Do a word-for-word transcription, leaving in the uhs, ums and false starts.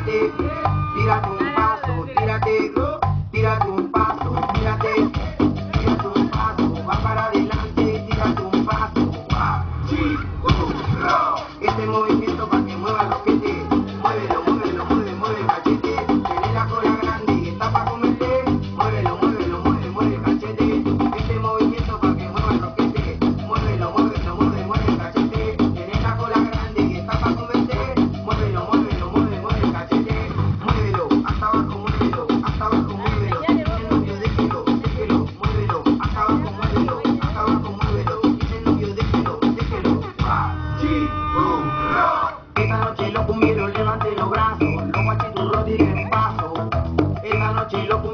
tírate, tírate un paso, tírate, tírate un paso, tírate, tírate un paso, va para adelante, tírate un paso, va, chi, uh, ro. Este movimiento para que mueva el roquete, muévelo, muévelo, mueve, mueve el cachete, tiene la cola grande y está para comerte, muévelo, muévelo, mueve, mueve el cachete, este movimiento para que mueva el roquete, muévelo, muévelo, mueve, mueve el cachete, tiene la cola grande y está para comerte, muévelo, muévelo, mueve, mueve el cachete, muévelo, hasta abajo, muévelo, hasta abajo, muévelo, el novio déjelo, déjelo, muévelo, hasta abajo, muévelo, hasta abajo, muévelo, el novio déjelo, déjelo, va, chi, uh, ro. Esta noche los cumbieros levanten los brazos, los guachiturros tiren paso, esta noche los